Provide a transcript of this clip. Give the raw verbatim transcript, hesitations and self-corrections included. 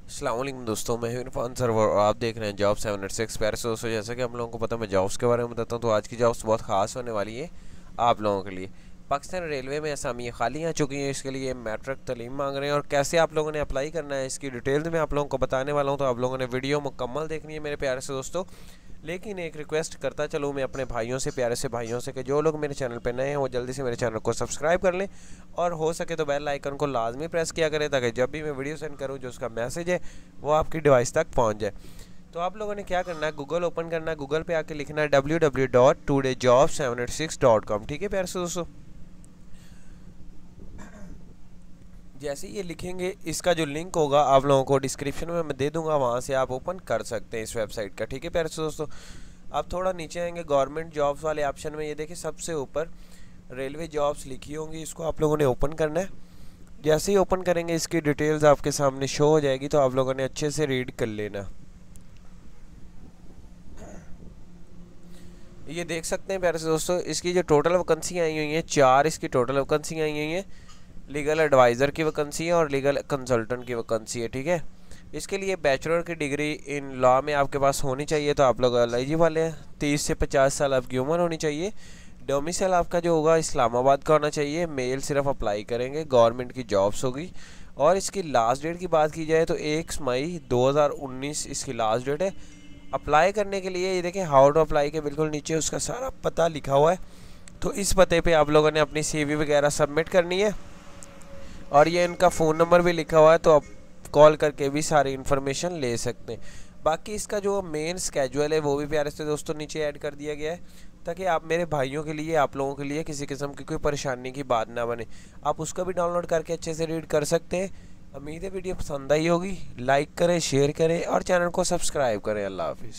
अस्सलाम वालेकुम दोस्तों, मैं हूं इरफान सरवर और आप देख रहे हैं जॉब सेवन एट सिक्स। प्यारे से दोस्तों, जैसा कि हम लोगों को पता है मैं जॉब्स के बारे में बताता हूं, तो आज की जॉब्स बहुत ख़ास होने वाली है आप लोगों के लिए। पाकिस्तान रेलवे में असामियाँ खाली आ चुकी हैं, इसके लिए मैट्रिक तालीम मांग रहे हैं और कैसे आप लोगों ने अप्लाई करना है इसकी डिटेल्स में आप लोगों को बताने वाला हूँ। तो आप लोगों ने वीडियो मुकम्मल देखनी है मेरे प्यारे से दोस्तों। लेकिन एक रिक्वेस्ट करता चलूँ मैं अपने भाइयों से, प्यारे से भाइयों से, कि जो लोग मेरे चैनल पे नए हैं वो जल्दी से मेरे चैनल को सब्सक्राइब कर लें और हो सके तो बेल आइकन को लाजमी प्रेस किया करें, ताकि जब भी मैं वीडियो सेंड करूँ जो उसका मैसेज है वो आपकी डिवाइस तक पहुँच जाए। तो आप लोगों ने क्या करना है, गूगल ओपन करना है, गूगल पे आके लिखना है W W W dot today job seven eight six dot com. ठीक है प्यारे से दोस्तों, जैसे ही ये लिखेंगे इसका जो लिंक होगा आप लोगों को डिस्क्रिप्शन में मैं दे दूंगा, वहाँ से आप ओपन कर सकते हैं इस वेबसाइट का। ठीक है प्यारे से दोस्तों, आप थोड़ा नीचे आएंगे गवर्नमेंट जॉब्स वाले ऑप्शन में, ये देखिए सबसे ऊपर रेलवे जॉब्स लिखी होंगी, इसको आप लोगों ने ओपन करना है। जैसे ही ओपन करेंगे इसकी डिटेल्स आपके सामने शो हो जाएगी, तो आप लोगों ने अच्छे से रीड कर लेना। ये देख सकते हैं प्यारे से दोस्तों, इसकी जो टोटल वैकेंसी आई हुई हैं, चार इसकी टोटल वैकेंसी आई हुई हैं। लीगल एडवाइज़र की वैकेंसी है और लीगल कंसल्टेंट की वैकेंसी है। ठीक है, इसके लिए बैचलर की डिग्री इन लॉ में आपके पास होनी चाहिए, तो आप लोग एलिजिबल हैं। तीस से पचास साल आपकी उम्र होनी चाहिए। डोमिसाइल आपका जो होगा इस्लामाबाद का होना चाहिए। मेल सिर्फ अप्लाई करेंगे, गवर्नमेंट की जॉब्स होगी। और इसकी लास्ट डेट की बात की जाए तो एक मई दो हज़ार उन्नीस इसकी लास्ट डेट है। अप्लाई करने के लिए ये देखें हाउ टू अप्लाई के बिल्कुल नीचे उसका सारा पता लिखा हुआ है। तो इस पते पे आप लोगों ने अपनी सीवी वगैरह सबमिट करनी है और ये इनका फ़ोन नंबर भी लिखा हुआ है, तो आप कॉल करके भी सारी इन्फॉर्मेशन ले सकते हैं। बाकी इसका जो मेन स्केजुअल है वो भी प्यारे से दोस्तों नीचे ऐड कर दिया गया है, ताकि आप मेरे भाइयों के लिए, आप लोगों के लिए किसी किस्म की कोई परेशानी की बात ना बने। आप उसका भी डाउनलोड करके अच्छे से रीड कर सकते हैं। उम्मीद है वीडियो पसंद आई होगी। लाइक करें, शेयर करें और चैनल को सब्सक्राइब करें। अल्लाह हाफिज़।